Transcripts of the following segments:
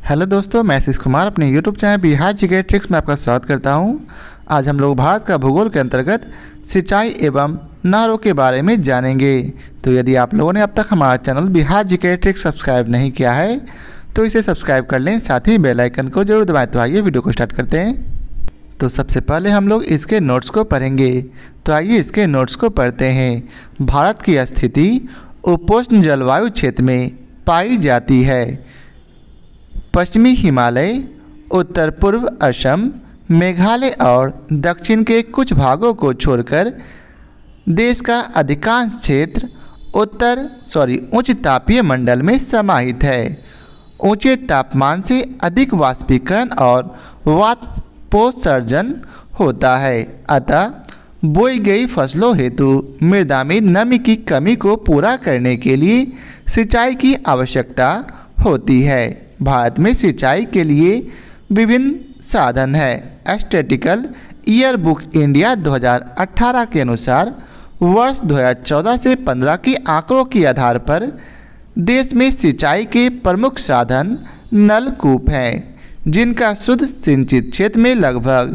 Hello दोस्तों, मैं आशीष कुमार अपने YouTube channel Bihar GK tricks में आपका स्वागत करता हूं। आज हम लोग भारत का भूगोल के अंतर्गत सिंचाई एवं नहरों के बारे में जानेंगे। तो यदि आप लोगों ने अब तक हमारा channel Bihar GK tricks subscribe नहीं किया है तो इसे सब्सक्राइब कर लें, साथ ही बेल आइकन को जरूर दबाएं। तो आइए वीडियो को स्टार्ट करते हैं। तो सबसे पहले हम लोग इसके नोट्स को पढ़ेंगे। तो आइए इसके नोट्स को पढ़ते हैं। भारत की स्थिति उपोष्ण जलवायु क्षेत्र में पाई जाती है। पश्चिमी हिमालय, उत्तर पूर्व असम, मेघालय और दक्षिण के कुछ भागों को छोड़कर देश का अधिकांश क्षेत्र उच्च तापीय मंडल में समाहित है। ऊंचे तापमान से अधिक वाष्पीकरण और वाष्पोत्सर्जन होता है, अतः बोई गई फसलों हेतु मृदा में नमी की कमी को पूरा करने के लिए सिंचाई की आवश्यकता होती है। भारत में सिंचाई के लिए विभिन्न साधन हैं। स्टैटिस्टिकल ईयर बुक इंडिया 2018 के अनुसार वर्ष 2014 से 15 के आंकड़ों के आधार पर देश में सिंचाई के प्रमुख साधन नलकूप हैं, जिनका शुद्ध सिंचित क्षेत्र में लगभग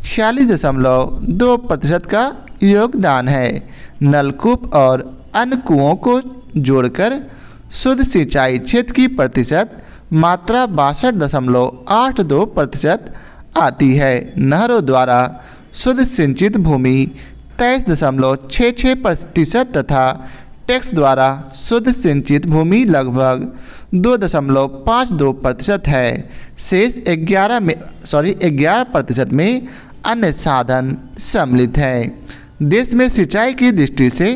46.2% का योगदान है। नलकूप और अन्य कुओं को जोड़कर शुद्ध सिंचाई क्षेत्र की प्रतिशत मात्रा 62.82% आती है। नहरों द्वारा शुद्ध सिंचित भूमि 23.66% तथा टैक्स द्वारा शुद्ध सिंचित भूमि लगभग 2.52% है। शेष 11% में अन्य साधन सम्मिलित हैं। देश में सिंचाई की दृष्टि से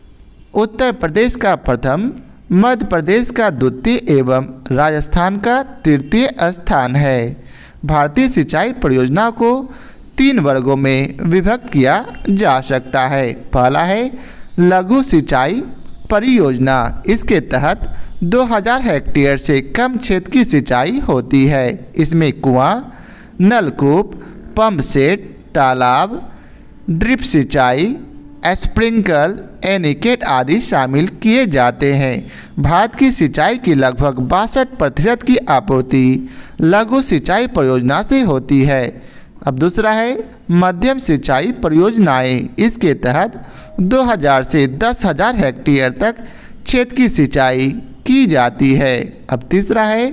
उत्तर प्रदेश का प्रथम, मध्य प्रदेश का द्वितीय एवं राजस्थान का तृतीय स्थान है। भारतीय सिंचाई परियोजना को 3 वर्गों में विभक्त किया जा सकता है। पहला है लघु सिंचाई परियोजना। इसके तहत 2000 हेक्टेयर से कम क्षेत्र की सिंचाई होती है। इसमें कुआं, नलकूप, पंप सेट, तालाब, ड्रिप सिंचाई, स्प्रिंकल, एनीकेट आदि शामिल किए जाते हैं। भारत की सिंचाई की लगभग 62% की आपूर्ति लघु सिंचाई परियोजना से होती है। अब दूसरा है मध्यम सिंचाई परियोजनाएं। इसके तहत 2000 से 10,000 हेक्टेयर तक क्षेत्र की सिंचाई की जाती है। अब तीसरा है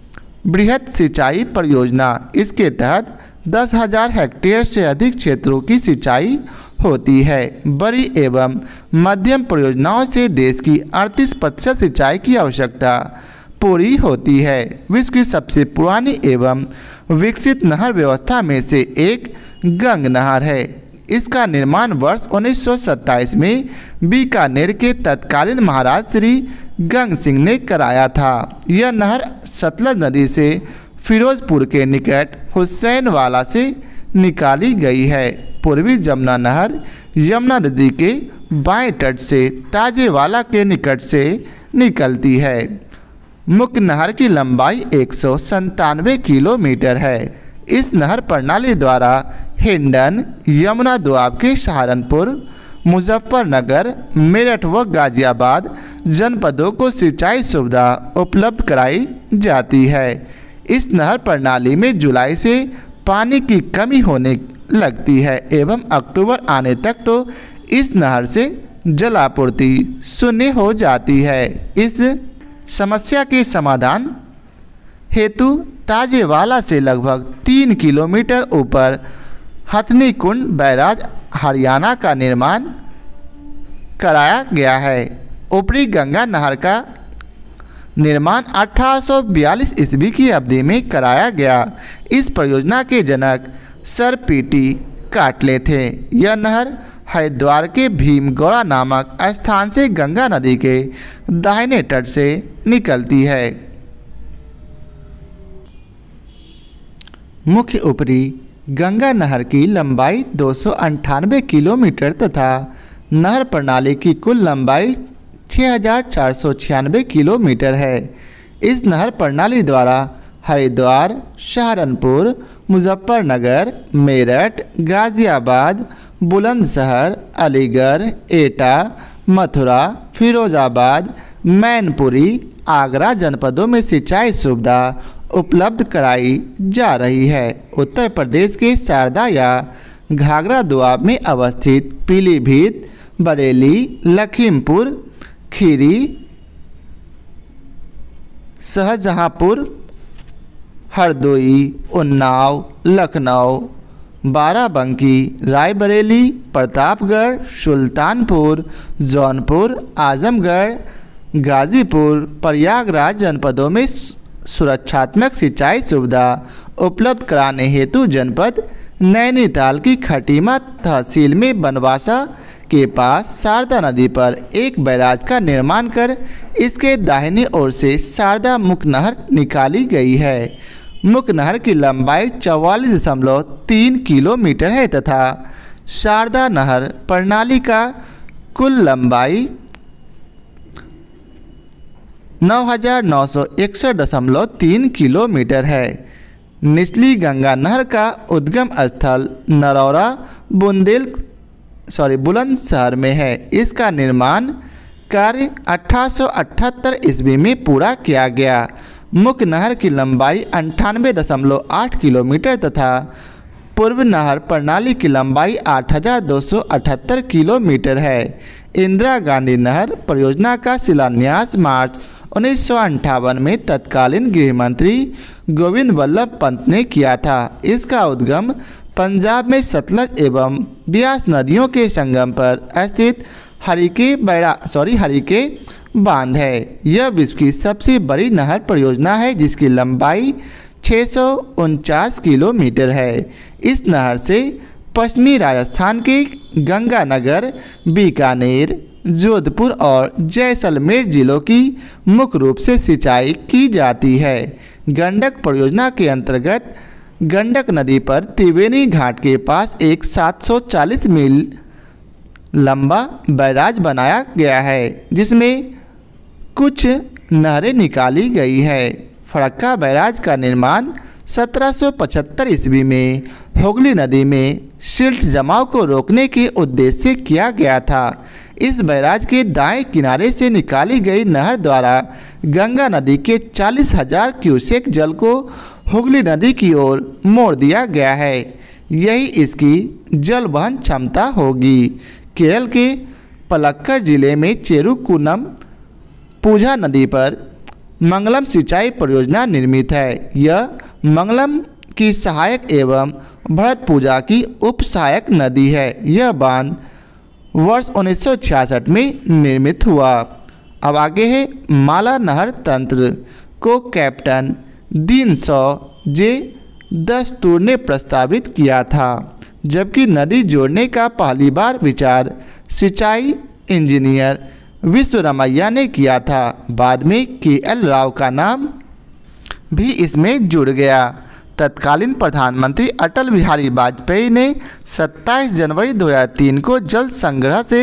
बृहद सिंचाई परियोजना। इसके तहत 10,000 हेक्टेयर से अधिक क्षेत्रों की सिंचाई होती है। बड़ी एवं मध्यम परियोजनाओं से देश की 38% सिंचाई की आवश्यकता पूरी होती है। विश्व की सबसे पुरानी एवं विकसित नहर व्यवस्था में से एक गंग नहर है। इसका निर्माण वर्ष 1927 में बीकानेर के तत्कालीन महाराज श्री गंग सिंह ने कराया था। यह नहर सतलज नदी से फिरोजपुर के निकट हुसैनवाला से निकाली गई है। पूर्वी जमुना नहर यमुना नदी के बाएं तट से ताजेवाला के निकट से निकलती है। मुख्य नहर की लंबाई 197 किलोमीटर है। इस नहर प्रणाली द्वारा हिंडन, यमुना दोआब के सहारनपुर, मुजफ्फरनगर, मेरठ व गाजियाबाद जनपदों को सिंचाई सुविधा उपलब्ध कराई जाती है। इस नहर प्रणाली में जुलाई से पानी की कमी होने लगती है एवं अक्टूबर आने तक तो इस नहर से जलापूर्ति शून्य हो जाती है। इस समस्या के समाधान हेतु ताजेवाला से लगभग 3 किलोमीटर ऊपर हथनी कुंड बैराज हरियाणा का निर्माण कराया गया है। ऊपरी गंगा नहर का निर्माण 1842 ईस्वी की अवधि में कराया गया। इस परियोजना के जनक सर पीटी काटले थे। यह नहर हरिद्वार के भीमगौड़ा नामक स्थान से गंगा नदी के दाहिने तट से निकलती है। मुख्य ऊपरी गंगा नहर की लंबाई 298 किलोमीटर तथा नहर प्रणाली की कुल लंबाई 6496 किलोमीटर है। इस नहर प्रणाली द्वारा हरिद्वार, सहारनपुर, मुजफ्फरनगर, मेरठ, गाजियाबाद, बुलंदशहर, अलीगढ़, एटा, मथुरा, फिरोजाबाद, मैनपुरी, आगरा जनपदों में सिंचाई सुविधा उपलब्ध कराई जा रही है। उत्तर प्रदेश के शारदा या घाघरा दोआब में अवस्थित पीलीभीत, बरेली, लखीमपुर खीरी, शाहजहांपुर, हरदोई, उन्नाव, लखनऊ, बाराबंकी, रायबरेली, प्रतापगढ़, सुल्तानपुर, जौनपुर, आजमगढ़, गाजीपुर, प्रयागराज जनपदों में सुरक्षात्मक सिंचाई सुविधा उपलब्ध कराने हेतु जनपद नैनीताल की खटीमा तहसील में बनवासा के पास शारदा नदी पर एक बैराज का निर्माण कर इसके दाहिनी ओर से शारदा मुख्य नहर निकाली गई है। मुख्य नहर की लंबाई 44.3 किलोमीटर है तथा शारदा नहर प्रणाली का कुल लंबाई 9,961.3 किलोमीटर है। निचली गंगा नहर का उद्गम स्थल नरौरा बुलंदशहर में है। इसका निर्माण कार्य 1878 ईस्वी में पूरा किया गया। मुख्य नहर की लंबाई 98.8 किलोमीटर तथा पूर्व नहर प्रणाली की लंबाई 8,278 किलोमीटर है। इंदिरा गांधी नहर परियोजना का शिलान्यास मार्च 1958 में तत्कालीन गृह मंत्री गोविंद वल्लभ पंत ने किया था। इसका उद्गम पंजाब में सतलज एवं ब्यास नदियों के संगम पर स्थित हरिके बांध है। यह विश्व की सबसे बड़ी नहर परियोजना है जिसकी लंबाई 649 किलोमीटर है। इस नहर से पश्चिमी राजस्थान के गंगानगर, बीकानेर, जोधपुर और जैसलमेर जिलों की मुख्य रूप से सिंचाई की जाती है। गंडक परियोजना के अंतर्गत गंडक नदी पर त्रिवेणी घाट के पास एक 740 मील लंबा बैराज बनाया गया है जिसमें कुछ नहरें निकाली गई है। फरक्का बैराज का निर्माण 1775 ईस्वी में हुगली नदी में सिल्ट जमाव को रोकने के उद्देश्य से किया गया था। इस बैराज के दाएं किनारे से निकाली गई नहर द्वारा गंगा नदी के 40,000 क्यूसेक जल को हुगली नदी की ओर मोड़ दिया गया है। यही इसकी जल वहन क्षमता होगी। केरल के पलक्कड़ जिले में चेरुकुनम पूजा नदी पर मंगलम सिंचाई परियोजना निर्मित है। यह मंगलम की सहायक एवं भरतपुजा की उप सहायक नदी है। यह बांध वर्ष 1966 में निर्मित हुआ। अब आगे है माला नहर तंत्र को कैप्टन दीनशॉ जे दस्तूर ने प्रस्तावित किया था, जबकि नदी जोड़ने का पहली बार विचार सिंचाई इंजीनियर विश्वरमैया ने किया था। बाद में KL राव का नाम भी इसमें जुड़ गया। तत्कालीन प्रधानमंत्री अटल बिहारी वाजपेयी ने 27 जनवरी 2003 को जल संग्रह से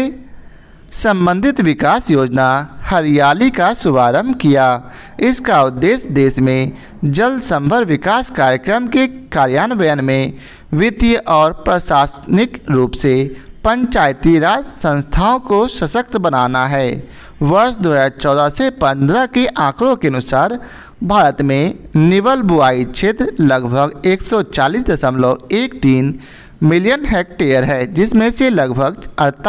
संबंधित विकास योजना हरियाली का शुभारंभ किया। इसका उद्देश्य देश में जल संभर विकास कार्यक्रम के कार्यान्वयन में वित्तीय और प्रशासनिक रूप से पंचायती राज संस्थाओं को सशक्त बनाना है। वर्ष 2014 से 15 के आंकड़ों के अनुसार भारत में निवल बुआई क्षेत्र लगभग 140.13 मिलियन हेक्टेयर है, जिसमें से लगभग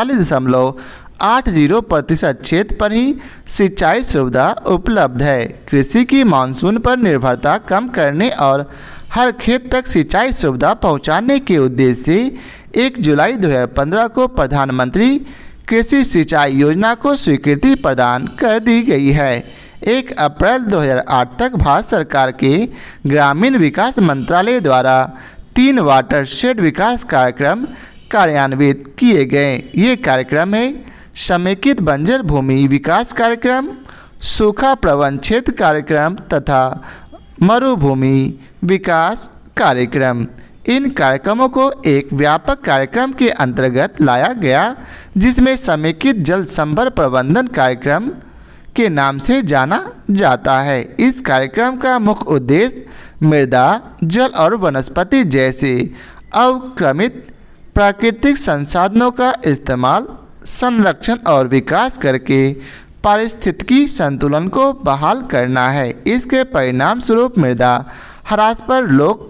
48.80% क्षेत्र पर ही सिंचाई सुविधा उपलब्ध है। कृषि की मानसून पर निर्भरता कम करने और हर खेत तक सिंचाई सुविधा पहुंचाने के उद्देश्य से 1 जुलाई 2015 को प्रधानमंत्री कृषि सिंचाई योजना को स्वीकृति प्रदान कर दी गई है। 1 अप्रैल 2008 तक भारत सरकार के ग्रामीण विकास मंत्रालय द्वारा 3 वाटरशेड विकास कार्यक्रम कार्यान्वित किए गए। ये कार्यक्रम है समेकित बंजर भूमि विकास कार्यक्रम, सूखा प्रबंध क्षेत्र कार्यक्रम तथा मरुभूमि विकास कार्यक्रम। इन कार्यक्रमों को एक व्यापक कार्यक्रम के अंतर्गत लाया गया जिसमें समेकित जल संभर प्रबंधन कार्यक्रम के नाम से जाना जाता है। इस कार्यक्रम का मुख्य उद्देश्य मृदा, जल और वनस्पति जैसे अवक्रमित प्राकृतिक संसाधनों का इस्तेमाल, संरक्षण और विकास करके पारिस्थितिकी संतुलन को बहाल करना है। इसके परिणाम स्वरूप मृदा ह्रास पर रोक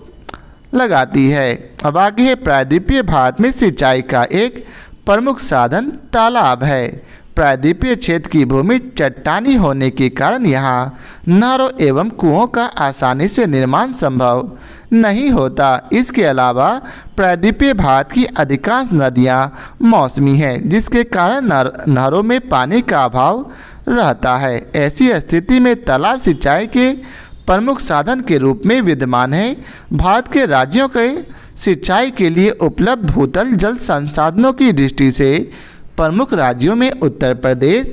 लगाती है। अब आगे है, प्रायद्वीपीय भारत में सिंचाई का एक प्रमुख साधन तालाब है। प्रायद्वीपीय क्षेत्र की भूमि चट्टानी होने के कारण यहाँ नहरों एवं कुओं का आसानी से निर्माण संभव नहीं होता। इसके अलावा प्रायद्वीपीय भारत की अधिकांश नदियाँ मौसमी हैं, जिसके कारण नहरों में पानी का अभाव रहता है। ऐसी स्थिति में तालाब सिंचाई के प्रमुख साधन के रूप में विद्यमान है। भारत के राज्यों के सिंचाई के लिए उपलब्ध भूतल जल संसाधनों की दृष्टि से प्रमुख राज्यों में उत्तर प्रदेश,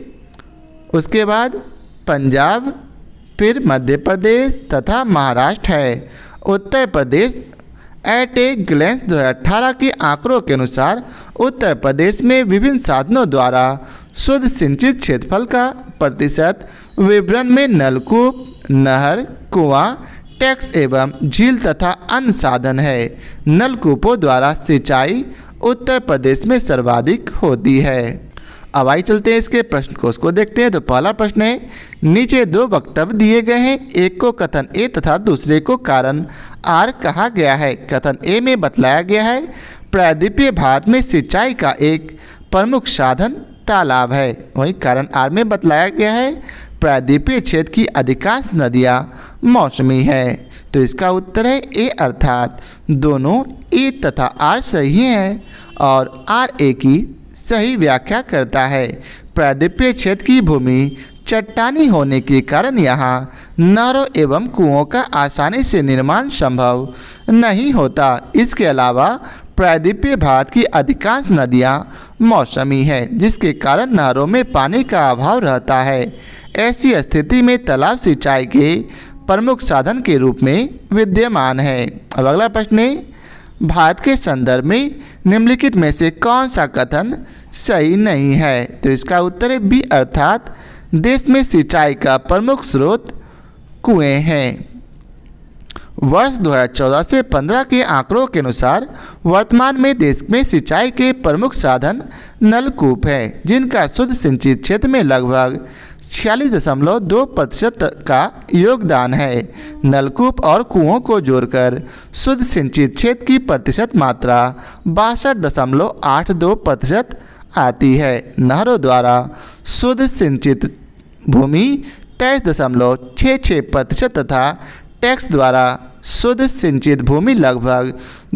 उसके बाद पंजाब, फिर मध्य प्रदेश तथा महाराष्ट्र है। Uttar Pradesh eight a glance 2018 के आंकड़ों के अनुसार उत्तर प्रदेश में विभिन्न साधनों द्वारा शुद्ध सिंचित क्षेत्रफल का प्रतिशत विवरण में नलकूप, नहर, कुआं, टैक्स एवं झील तथा अन्य साधन है। नलकूपों द्वारा सिंचाई उत्तर प्रदेश में सर्वाधिक होती है। अब आइए चलते हैं इसके प्रश्न कोश को देखते हैं। तो पहला प्रश्न है, नीचे दो वक्तव्य दिए गए हैं, एक को कथन ए तथा दूसरे को कारण आर कहा गया है। कथन ए में बतलाया गया है, प्रायद्वीपीय भारत में सिंचाई का एक प्रमुख साधन तालाब है। वहीं कारण आर में बतलाया गया है, प्रायद्वीपीय क्षेत्र की अधिकांश नदियाँ मौसमी हैं। तो इसका उत्तर है ए, अर्थात दोनों ए तथा आर सही हैं और आर ए की सही व्याख्या करता है। प्रायद्वीपीय क्षेत्र की भूमि चट्टानी होने के कारण यहाँ नहरों एवं कुओं का आसानी से निर्माण संभव नहीं होता। इसके अलावा प्रायद्वीपीय भारत की अधिकांश नदियाँ मौसमी हैं, जिसके कारण नहरों में पानी का अभाव रहता है। ऐसी स्थिति में तालाब सिंचाई के प्रमुख साधन के रूप में विद्यमान है। अब अगला प्रश्न है, भारत के संदर्भ में निम्नलिखित में से कौन सा कथन सही नहीं है। तो इसका उत्तर है बी, अर्थात देश में सिंचाई का प्रमुख स्रोत कुएं हैं। वर्ष 2014 से 15 के आंकड़ों के अनुसार वर्तमान में देश में सिंचाई के प्रमुख साधन नलकूप हैं, जिनका शुद्ध सिंचित क्षेत्र में लगभग 46.2% का योगदान है। नलकूप और कुओं को जोड़कर शुद्ध सिंचित क्षेत्र की प्रतिशत मात्रा 62.82% आती है। नहरों द्वारा शुद्ध सिंचित भूमि 23.66% तथा टैक्स द्वारा शुद्ध सिंचित भूमि लगभग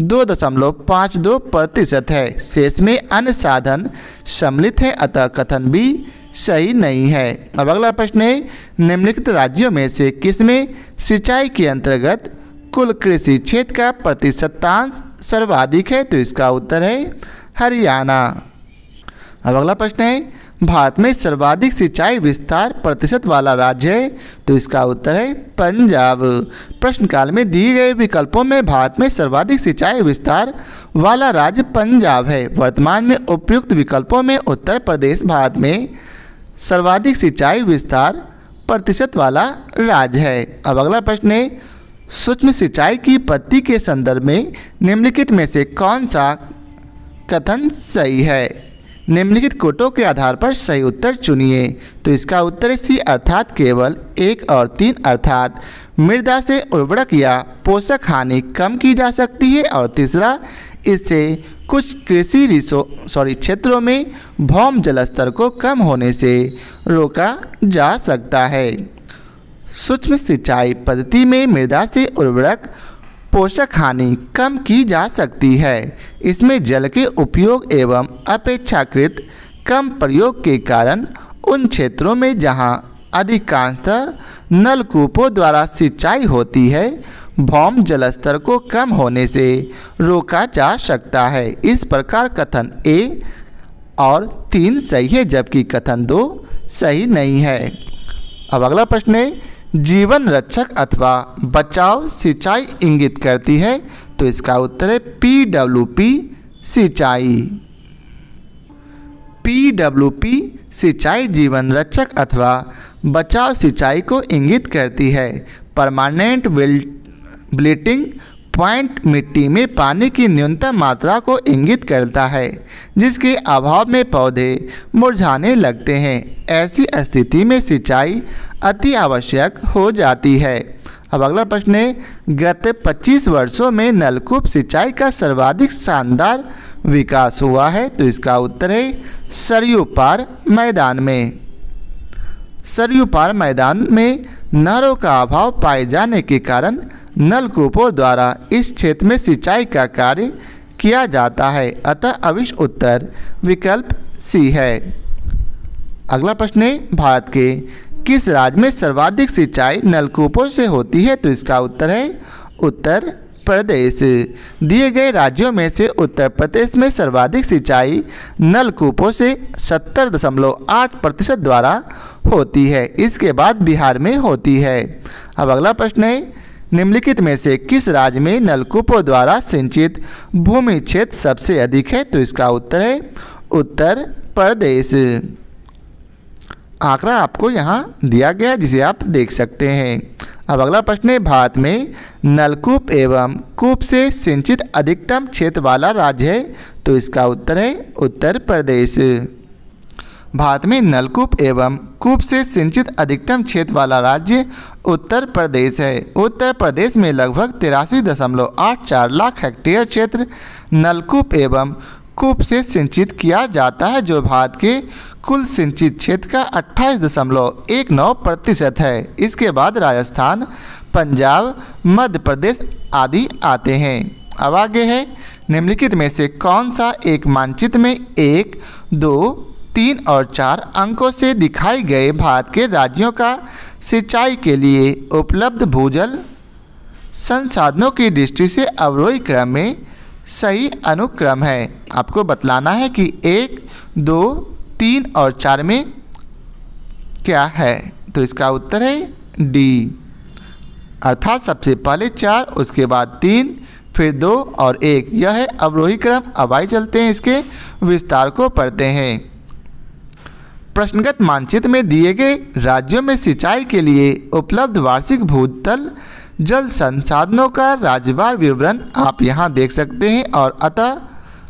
2.52% है। शेष में अन्य साधन सम्मिलित हैं, अतः कथन भी सही नहीं है। अब अगला प्रश्न है, निम्नलिखित राज्यों में से किसमें सिंचाई के अंतर्गत कुल कृषि क्षेत्र का प्रतिशतांश सर्वाधिक है। तो इसका उत्तर है हरियाणा। अब अगला प्रश्न है, भारत में सर्वाधिक सिंचाई विस्तार प्रतिशत वाला राज्य है। तो इसका उत्तर है पंजाब। प्रश्नकाल में दिए गए विकल्पों में भारत में सर्वाधिक सिंचाई विस्तार वाला राज्य पंजाब है। वर्तमान में उपयुक्त विकल्पों में उत्तर प्रदेश भारत में सर्वाधिक सिंचाई विस्तार प्रतिशत वाला राज्य है। अब अगला प्रश्न है, सूक्ष्म सिंचाई की पद्धति के संदर्भ में निम्नलिखित में से कौन सा कथन सही है। निम्नलिखित कोटों के आधार पर सही उत्तर चुनिए। तो इसका उत्तर है सी, अर्थात केवल 1 और 3, अर्थात मृदा से उर्वरक या पोषक हानि कम की जा सकती है। और तीसरा, इससे कुछ कृषि क्षेत्रों में भौम जलस्तर को कम होने से रोका जा सकता है। सूक्ष्म सिंचाई पद्धति में मृदा से उर्वरक पोषक हानि कम की जा सकती है। इसमें जल के उपयोग एवं अपेक्षाकृत कम प्रयोग के कारण उन क्षेत्रों में जहां अधिकांशतः नलकूपों द्वारा सिंचाई होती है, भौम जलस्तर को कम होने से रोका जा सकता है। इस प्रकार कथन ए और 3 सही है, जबकि कथन 2 सही नहीं है। अब अगला प्रश्न है, जीवन रक्षक अथवा बचाव सिंचाई इंगित करती है। तो इसका उत्तर है PWP सिंचाई। PWP सिंचाई जीवन रक्षक अथवा बचाव सिंचाई को इंगित करती है। परमानेंट विल्टिंग पॉइंट मिट्टी में पानी की न्यूनतम मात्रा को इंगित करता है, जिसके अभाव में पौधे मुरझाने लगते हैं। ऐसी स्थिति में सिंचाई अति आवश्यक हो जाती है। अब अगला प्रश्न है, गत 25 वर्षों में नलकूप सिंचाई का सर्वाधिक शानदार विकास हुआ है। तो इसका उत्तर है सरयू पार मैदान में। सरयू पार मैदान में नहरों का अभाव पाए जाने के कारण नलकूपों द्वारा इस क्षेत्र में सिंचाई का कार्य किया जाता है। अतः अविश उत्तर विकल्प सी है। अगला प्रश्न है, भारत के किस राज्य में सर्वाधिक सिंचाई नलकूपों से होती है। तो इसका उत्तर है उत्तर प्रदेश। दिए गए राज्यों में से उत्तर प्रदेश में सर्वाधिक सिंचाई नलकूपों से 70.8% द्वारा होती है। इसके बाद बिहार में होती है। अब अगला प्रश्न है, निम्नलिखित में से किस राज्य में नलकूपों द्वारा सिंचित भूमि क्षेत्र सबसे अधिक है। तो इसका उत्तर है उत्तर प्रदेश। आंकड़ा आपको यहाँ दिया गया है, जिसे आप देख सकते हैं। अब अगला प्रश्न है, भारत में नलकूप एवं कूप से सिंचित अधिकतम क्षेत्र वाला राज्य है। तो इसका उत्तर है उत्तर प्रदेश। भारत में नलकूप एवं कूप से सिंचित अधिकतम क्षेत्र वाला राज्य उत्तर प्रदेश है। उत्तर प्रदेश में लगभग 83.84 लाख हेक्टेयर क्षेत्र नलकूप एवं कूप से सिंचित किया जाता है, जो भारत के कुल सिंचित क्षेत्र का 28.19% है। इसके बाद राजस्थान, पंजाब, मध्य प्रदेश आदि आते हैं। अब आगे है, निम्नलिखित में से कौन सा एक मानचित्र में 1, 2, 3 और 4 अंकों से दिखाई गए भारत के राज्यों का सिंचाई के लिए उपलब्ध भूजल संसाधनों की दृष्टि से अवरोही क्रम में सही अनुक्रम है। आपको बतलाना है कि 1, 2, 3 और 4 में क्या है। तो इसका उत्तर है डी, अर्थात सबसे पहले 4, उसके बाद 3, फिर 2 और 1। यह है अवरोही क्रम। अब आइए चलते हैं इसके विस्तार को पढ़ते हैं। प्रश्नगत मानचित्र में दिए गए राज्यों में सिंचाई के लिए उपलब्ध वार्षिक भूतल जल संसाधनों का राज्यवार विवरण आप यहाँ देख सकते हैं। और अतः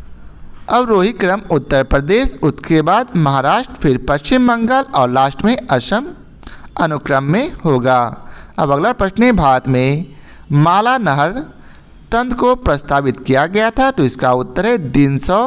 अवरोही क्रम उत्तर प्रदेश, उसके बाद महाराष्ट्र, फिर पश्चिम बंगाल और लास्ट में असम अनुक्रम में होगा। अब अगला प्रश्न है, भारत में माला नहर तंत्र को प्रस्तावित किया गया था। तो इसका उत्तर है दिनसौ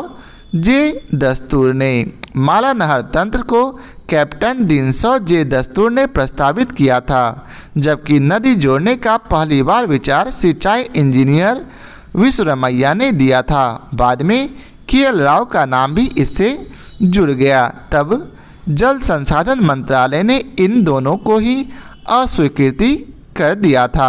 जे दस्तूर ने। माला नहर तंत्र को कैप्टन दिनसौ जे दस्तूर ने प्रस्तावित किया था, जबकि नदी जोड़ने का पहली बार विचार सिंचाई इंजीनियर विश्वरमैया ने दिया था। बाद में KL राव का नाम भी इससे जुड़ गया। तब जल संसाधन मंत्रालय ने इन दोनों को ही अस्वीकृति कर दिया था।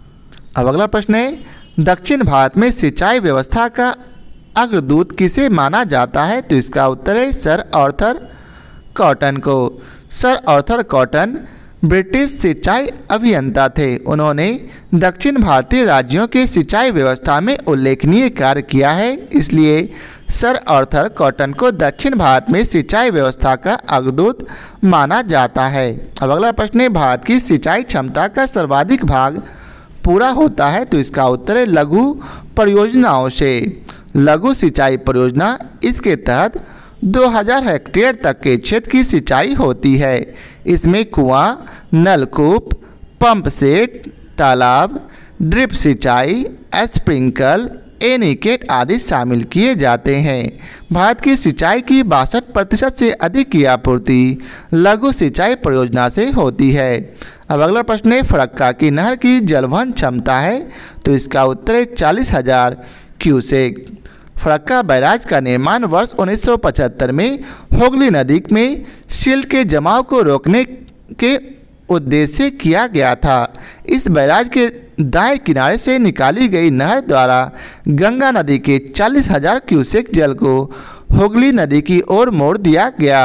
अब अगला प्रश्न है, दक्षिण भारत में सिंचाई व्यवस्था का अग्रदूत किसे माना जाता है। तो इसका उत्तर है सर आर्थर कॉटन को। सर आर्थर कॉटन ब्रिटिश सिंचाई अभियंता थे। उन्होंने दक्षिण भारतीय राज्यों के सिंचाई व्यवस्था में उल्लेखनीय कार्य किया है, इसलिए सर आर्थर कॉटन को दक्षिण भारत में सिंचाई व्यवस्था का अग्रदूत माना जाता है। अब अगला प्रश्न है, भारत की सिंचाई क्षमता का सर्वाधिक भाग पूरा होता है। तो इसका उत्तर है लघु परियोजनाओं से। लघु सिंचाई परियोजना, इसके तहत 2000 हेक्टेयर तक के क्षेत्र की सिंचाई होती है। इसमें कुआं, नलकूप, पंप सेट, तालाब, ड्रिप सिंचाई, स्प्रिंकल, एनीकेट आदि शामिल किए जाते हैं। भारत की सिंचाई की 62% से अधिक की आपूर्ति लघु सिंचाई परियोजना से होती है। अब अगला प्रश्न है, फरक्का की नहर की जलवहन क्षमता है। तो इसका उत्तर है 40,000 क्यूसेक। फरक्का बैराज का निर्माण वर्ष 1975 में हुगली नदी में सिल्ट के जमाव को रोकने के उद्देश्य से किया गया था। इस बैराज के दाएं किनारे से निकाली गई नहर द्वारा गंगा नदी के 40,000 क्यूसेक जल को हुगली नदी की ओर मोड़ दिया गया।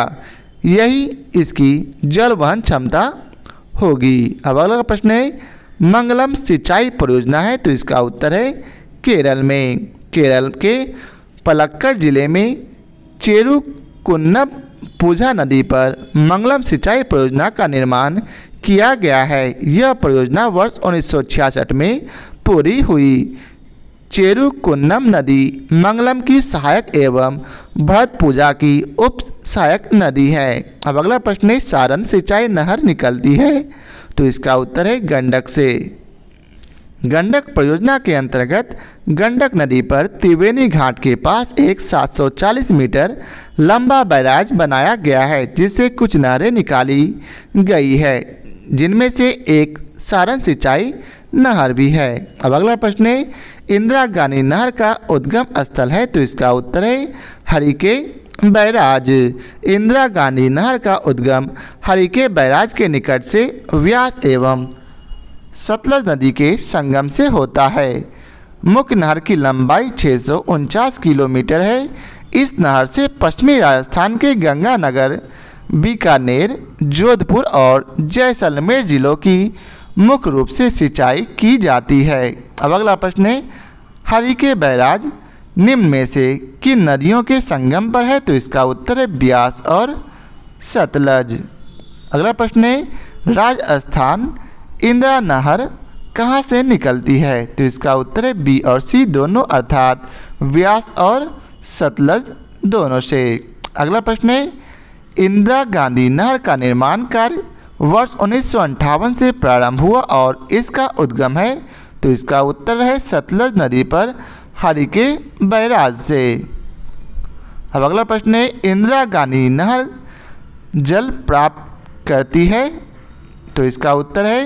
यही इसकी जल वहन क्षमता होगी। अब अगला प्रश्न है, मंगलम सिंचाई परियोजना है। तो इसका उत्तर है केरल में। केरल के पलक्कड़ जिले में चेरुकुन्नपुझा नदी पर मंगलम सिंचाई परियोजना का निर्माण किया गया है। यह परियोजना वर्ष 1966 में पूरी हुई। चेरुकुन्नम नदी मंगलम की सहायक एवं भरत पूजा की उप सहायक नदी है। अब अगला प्रश्न है, सारण सिंचाई नहर निकलती है, तो इसका उत्तर है गंडक से। गंडक परियोजना के अंतर्गत गंडक नदी पर त्रिवेणी घाट के पास एक 740 मीटर लंबा बैराज बनाया गया है, जिससे कुछ नहरें निकाली गई है, जिनमें से एक सारण सिंचाई नहर भी है। अब अगला प्रश्न है, इंदिरा गांधी नहर का उद्गम स्थल है, तो इसका उत्तर है हरिके बैराज। इंदिरा गांधी नहर का उद्गम हरिके बैराज के निकट से व्यास एवं सतलज नदी के संगम से होता है। मुख्य नहर की लंबाई 649 किलोमीटर है। इस नहर से पश्चिमी राजस्थान के गंगानगर, बीकानेर, जोधपुर और जैसलमेर जिलों की मुख्य रूप से सिंचाई की जाती है। अब अगला प्रश्न है, हरिके बैराज निम्न में से किन नदियों के संगम पर है, तो इसका उत्तर है ब्यास और सतलज। अगला प्रश्न है, राजस्थान इंदिरा नहर कहाँ से निकलती है, तो इसका उत्तर है बी और सी दोनों, अर्थात व्यास और सतलज दोनों से। अगला प्रश्न है, इंदिरा गांधी नहर का निर्माण कार्य वर्ष 1958 से प्रारंभ हुआ और इसका उद्गम है, तो इसका उत्तर है सतलज नदी पर हरिके बैराज से। अब अगला प्रश्न है, इंदिरा गांधी नहर जल प्राप्त करती है, तो इसका उत्तर है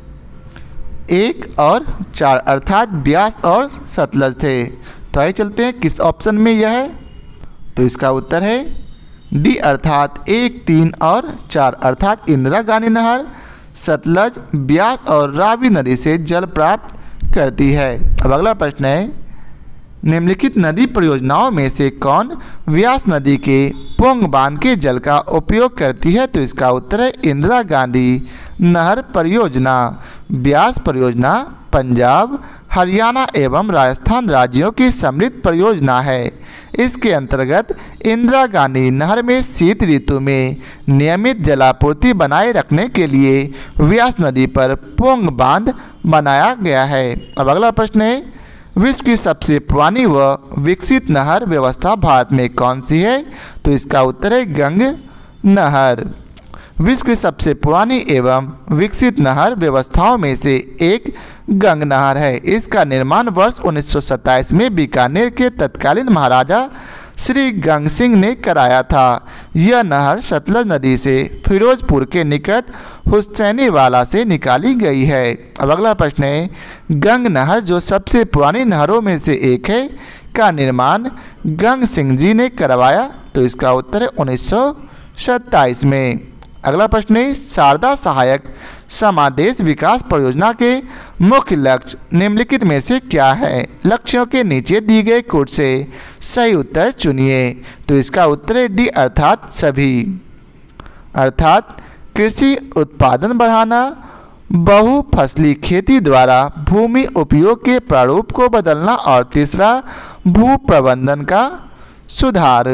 1 और 4, अर्थात ब्यास और सतलज थे। तो आइए चलते हैं किस ऑप्शन में यह है, तो इसका उत्तर है डी, अर्थात 1, 3 और 4, अर्थात इंदिरा गांधी नहर सतलज, ब्यास और रावी नदी से जल प्राप्त करती है। अब अगला प्रश्न है, निम्नलिखित नदी परियोजनाओं में से कौन व्यास नदी के पोंग बांध के जल का उपयोग करती है, तो इसका उत्तर है इंदिरा गांधी नहर परियोजना। ब्यास परियोजना पंजाब, हरियाणा एवं राजस्थान राज्यों की समृद्ध परियोजना है। इसके अंतर्गत इंदिरा गांधी नहर में शीत ऋतु में नियमित जलापूर्ति बनाए रखने के लिए व्यास नदी पर पोंग बांध बनाया गया है। अब अगला प्रश्न है, विश्व की सबसे पुरानी व विकसित नहर व्यवस्था भारत में कौन सी है, तो इसका उत्तर है गंग नहर। विश्व की सबसे पुरानी एवं विकसित नहर व्यवस्थाओं में से एक गंग नहर है। इसका निर्माण वर्ष 1927 में बीकानेर के तत्कालीन महाराजा श्री गंग सिंह ने कराया था। यह नहर सतलज नदी से फिरोजपुर के निकट हुसैनीवाला से निकाली गई है। अब अगला प्रश्न है, गंग नहर जो सबसे पुरानी नहरों में से एक है का निर्माण गंग सिंह जी ने करवाया, तो इसका उत्तर है 1927 में। अगला प्रश्न है, शारदा सहायक समादेश विकास परियोजना के मुख्य लक्ष्य निम्नलिखित में से क्या है? लक्ष्यों के नीचे दी गए कोड से सही उत्तर चुनिए। तो इसका उत्तर है डी, अर्थात सभी। अर्थात कृषि उत्पादन बढ़ाना, बहुफसली खेती द्वारा भूमि उपयोग के प्रारूप को बदलना और तीसरा भू प्रबंधन का सुधार।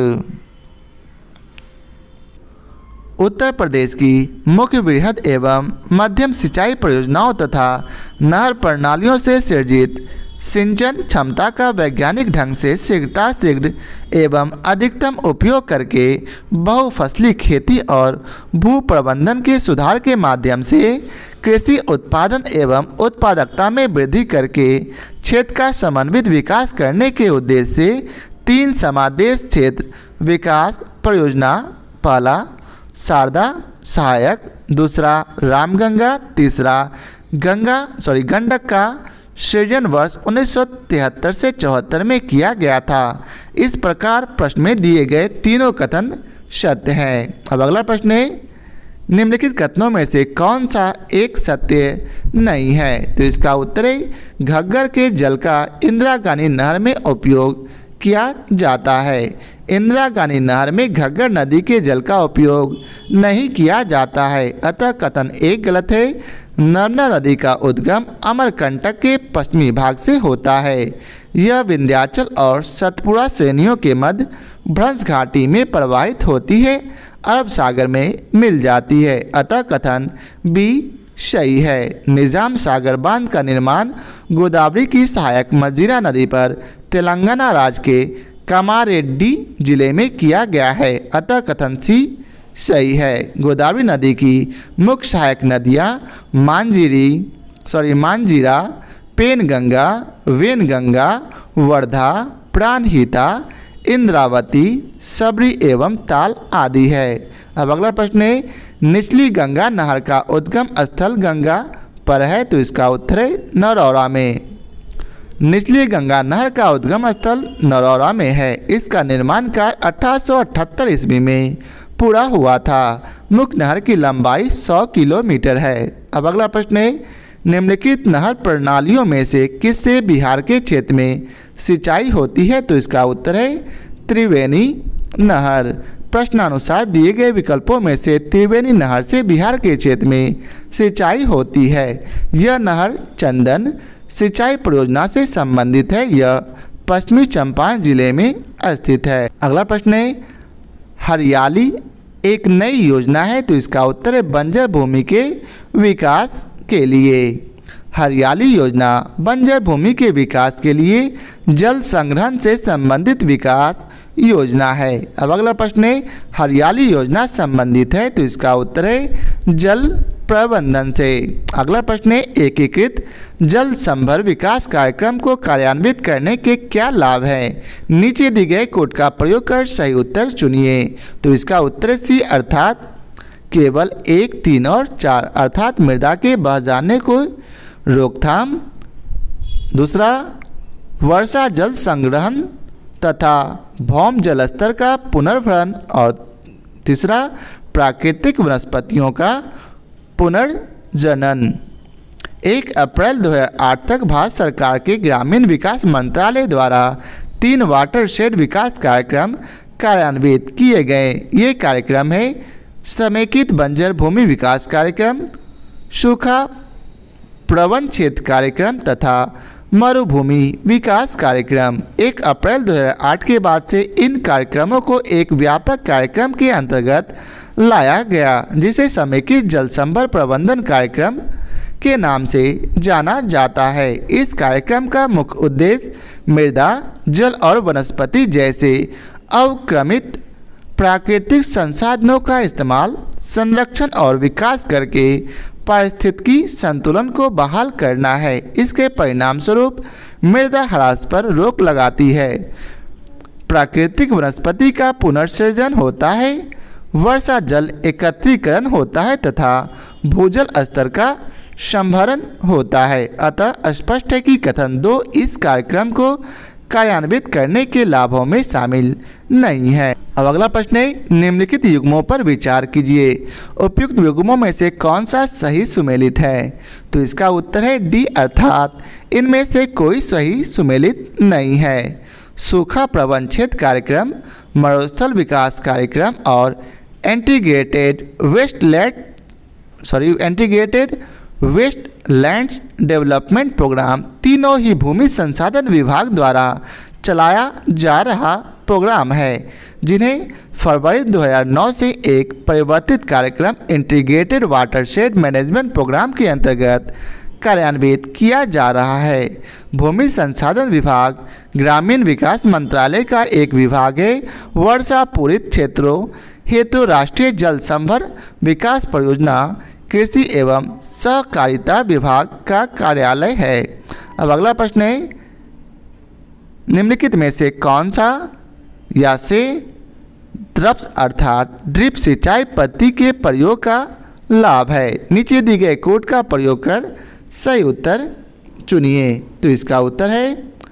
उत्तर प्रदेश की मुख्य वृहद एवं मध्यम सिंचाई परियोजनाओं तथा नहर प्रणालियों से सृजित सिंचन क्षमता का वैज्ञानिक ढंग से शीघ्र एवं अधिकतम उपयोग करके बहुफसली खेती और भू प्रबंधन के सुधार के माध्यम से कृषि उत्पादन एवं उत्पादकता में वृद्धि करके क्षेत्र का समन्वित विकास करने के उद्देश्य से 3 समादेश क्षेत्र विकास परियोजना, पहला शारदा सहायक, दूसरा रामगंगा, तीसरा गंडक का सृजन वर्ष 1973 से 74 में किया गया था। इस प्रकार प्रश्न में दिए गए तीनों कथन सत्य हैं। अब अगला प्रश्न है, निम्नलिखित कथनों में से कौन सा एक सत्य नहीं है? तो इसका उत्तर है घग्गर के जल का इंदिरा गांधी नहर में उपयोग किया जाता है। इंदिरा गांधी नहर में घग्गर नदी के जल का उपयोग नहीं किया जाता है, अतः कथन 1 गलत है। नर्मदा नदी का उद्गम अमरकंटक के पश्चिमी भाग से होता है। यह विंध्याचल और सतपुड़ा श्रेणियों के मध्य भ्रंश घाटी में प्रवाहित होती है, अरब सागर में मिल जाती है, अतः कथन बी सही है। निजाम सागर बांध का निर्माण गोदावरी की सहायक मंजीरा नदी पर तेलंगाना राज्य के कामारेड्डी जिले में किया गया है, अतः कथन सी सही है। गोदावरी नदी की मुख्य सहायक नदियाँ मांजीरा, पेनगंगा, वेनगंगा, वर्धा, प्राणहिता, इंद्रावती, सबरी एवं ताल आदि है। अब अगला प्रश्न है, निचली गंगा नहर का उद्गम स्थल गंगा पर है, तो इसका उत्तर है नरौरा में। निचली गंगा नहर का उद्गम स्थल नरौरा में है। इसका निर्माण कार्य 1878 ईस्वी में पूरा हुआ था। मुख्य नहर की लंबाई 100 किलोमीटर है। अब अगला प्रश्न है, निम्नलिखित नहर प्रणालियों में से किससे बिहार के क्षेत्र में सिंचाई होती है, तो इसका उत्तर है त्रिवेणी नहर। प्रश्नानुसार दिए गए विकल्पों में से त्रिवेणी नहर से बिहार के क्षेत्र में सिंचाई होती है। यह नहर चंदन सिंचाई परियोजना से संबंधित है। यह पश्चिमी चंपारण जिले में स्थित है। अगला प्रश्न है, हरियाली एक नई योजना है, तो इसका उत्तर है बंजर भूमि के विकास के लिए। हरियाली योजना बंजर भूमि के विकास के लिए जल संग्रहण से संबंधित विकास योजना है। अब अगला प्रश्न है, हरियाली योजना संबंधित है, तो इसका उत्तर है जल प्रबंधन से। अगला प्रश्न है, एकीकृत जल संभर विकास कार्यक्रम को कार्यान्वित करने के क्या लाभ हैं? नीचे दिए गए कोड का प्रयोग कर सही उत्तर चुनिए, तो इसका उत्तर है सी, अर्थात केवल 1, 3 और 4, अर्थात मृदा के बह जाने को रोकथाम। दूसरा, वर्षा जल संग्रहण तथा भौम जल स्तर का पुनर्भरण। और तीसरा, प्राकृतिक वनस्पतियों का पुनर्जनन। 1 अप्रैल 2008 तक भारत सरकार के ग्रामीण विकास मंत्रालय द्वारा 3 वाटरशेड विकास कार्यक्रम कार्यान्वित किए गए। ये कार्यक्रम है समेकित बंजर भूमि विकास कार्यक्रम, सूखा प्रवण क्षेत्र कार्यक्रम तथा मरुभूमि विकास कार्यक्रम। 1 अप्रैल 2008 के बाद से इन कार्यक्रमों को एक व्यापक कार्यक्रम के अंतर्गत लाया गया, जिसे समेकित जल संभर प्रबंधन कार्यक्रम के नाम से जाना जाता है। इस कार्यक्रम का मुख्य उद्देश्य मृदा, जल और वनस्पति जैसे अवक्रमित प्राकृतिक संसाधनों का इस्तेमाल, संरक्षण और विकास करके पारिस्थितिकी संतुलन को बहाल करना है। इसके परिणाम स्वरूप मृदा ह्रास पर रोक लगाती है, प्राकृतिक वनस्पति का पुनर्सृजन होता है, वर्षा जल एकत्रीकरण होता है तथा भूजल स्तर का संभरण होता है। अतः स्पष्ट है कि कथन 2 इस कार्यक्रम को कार्यान्वित करने के लाभों में शामिल नहीं है। अब अगला प्रश्न है, निम्नलिखित युग्मों पर विचार कीजिए। उपयुक्त युग्मों में से कौन सा सही सुमेलित है? तो इसका उत्तर है डी, अर्थात इनमें से कोई सही सुमेलित नहीं है। सूखा प्रबंधन क्षेत्र कार्यक्रम, मरुस्थल विकास कार्यक्रम और इंटीग्रेटेड वेस्टलैंड्स डेवलपमेंट प्रोग्राम तीनों ही भूमि संसाधन विभाग द्वारा चलाया जा रहा प्रोग्राम है, जिन्हें फरवरी 2009 से एक परिवर्तित कार्यक्रम इंटीग्रेटेड वाटरशेड मैनेजमेंट प्रोग्राम के अंतर्गत कार्यान्वित किया जा रहा है। भूमि संसाधन विभाग ग्रामीण विकास मंत्रालय का एक विभाग है। वर्षा पूरित क्षेत्रों हेतु राष्ट्रीय जल संभर विकास परियोजना कृषि एवं सहकारिता विभाग का कार्यालय है। अब अगला प्रश्न है, निम्नलिखित में से कौन सा या से ड्रिप्स अर्थात ड्रिप सिंचाई पद्धति के प्रयोग का लाभ है? नीचे दिए गए कोड का प्रयोग कर सही उत्तर चुनिए, तो इसका उत्तर है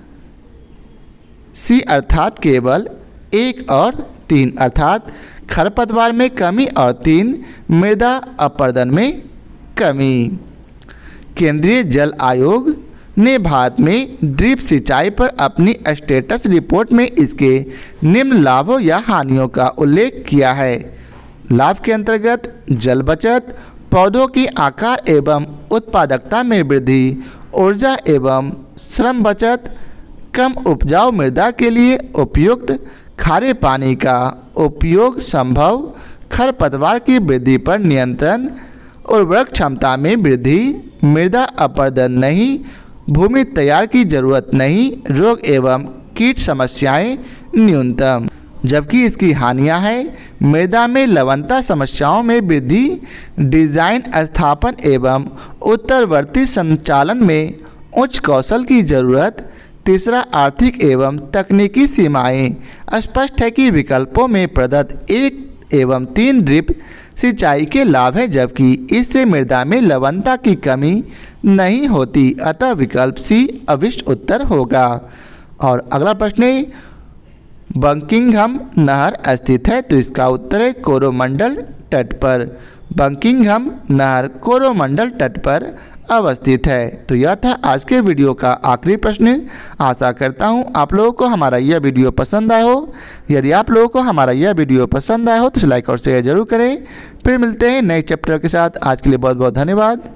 सी, अर्थात केवल 1 और 3, अर्थात खरपतवार में कमी और 3 मृदा अपरदन में कमी। केंद्रीय जल आयोग ने भारत में ड्रिप सिंचाई पर अपनी स्टेटस रिपोर्ट में इसके निम्न लाभों या हानियों का उल्लेख किया है। लाभ के अंतर्गत जल बचत, पौधों की आकार एवं उत्पादकता में वृद्धि, ऊर्जा एवं श्रम बचत, कम उपजाऊ मृदा के लिए उपयुक्त खारे पानी का उपयोग संभव, खरपतवार की वृद्धि पर नियंत्रण उर्वरक क्षमता में वृद्धि, मृदा अपरदन नहीं, भूमि तैयार की जरूरत नहीं, रोग एवं कीट समस्याएं न्यूनतम। जबकि इसकी हानियां हैं मृदा में लवणता समस्याओं में वृद्धि, डिजाइन स्थापन एवं उत्तरवर्ती संचालन में उच्च कौशल की जरूरत। तीसरा, आर्थिक एवं तकनीकी सीमाएं। स्पष्ट है कि विकल्पों में प्रदत्त 1 एवं 3 ड्रिप सिंचाई के लाभ हैं, जबकि इससे मृदा में लवणता की कमी नहीं होती, अतः विकल्प सी अभिष्ट उत्तर होगा। और अगला प्रश्न है, बकिंघम नहर स्थित है, तो इसका उत्तर है कोरोमंडल तट पर। बकिंघम नहर कोरोमंडल तट पर अवस्थित है। तो यह था आज के वीडियो का आखिरी प्रश्न। आशा करता हूँ आप लोगों को हमारा यह वीडियो पसंद आया हो। यदि आप लोगों को हमारा यह वीडियो पसंद आया हो तो लाइक और शेयर जरूर करें। फिर मिलते हैं नए चैप्टर के साथ। आज के लिए बहुत बहुत धन्यवाद।